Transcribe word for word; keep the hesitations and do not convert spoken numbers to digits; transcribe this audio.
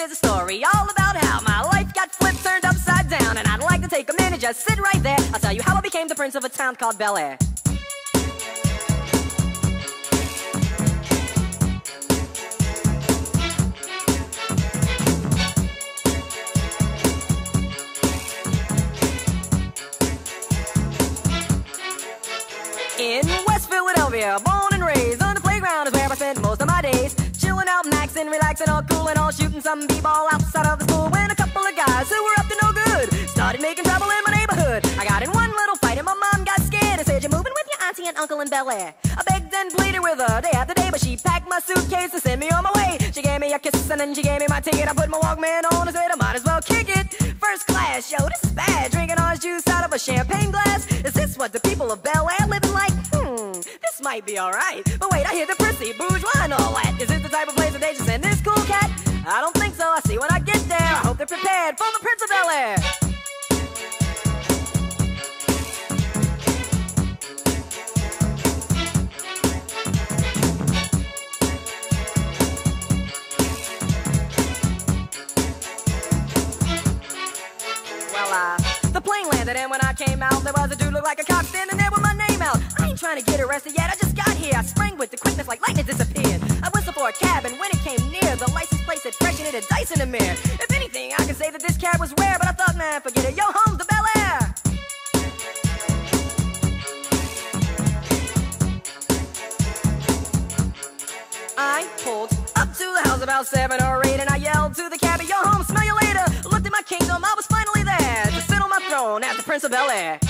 is a story all about how my life got flipped, turned upside down. And I'd like to take a minute, just sit right there. I'll tell you how I became the prince of a town called Bel Air. In West Philadelphia, born and raised, on the playground is where I spent most of my days. Chilling out, maxing, relaxing, all cool and all, shooting some b-ball outside of the school. When a couple of guys who were up to no good started making trouble in my neighborhood. I got in one little fight and my mom got scared and said, "You're moving with your auntie and uncle in Bel Air." I begged and pleaded with her day after day, but she packed my suitcase and sent me on my way. She gave me a kiss and then she gave me my ticket. I put my Walkman on and said I might as well kick it. First class, yo, this is bad. Drinking orange juice out of a champagne glass. Is this what the people of Bel Air living like? Hmm, this might be alright. But wait, I hear the prissy, bourgeois and all that. Is this the type of place that they just send this cool cat? I don't think so. I see when I get there. I hope they're prepared for the Prince of Bel Air. The plane landed and when I came out, there was a dude look like a cop standing there with my name out. I ain't trying to get arrested yet, I just got here. I sprang with the quickness like lightning disappeared. I whistled for a cab and when it came near, the license plate said fresh and it had dice in the mirror. If anything, I can say that this cab was rare, but I thought, man, forget it, yo, home to Bel Air. I pulled up to the house about seven or eight and I yelled to the cabbie, "Yo, home, smell you later." Looked at my kingdom, I was finally there to sit on my throne as the Prince of Bel Air.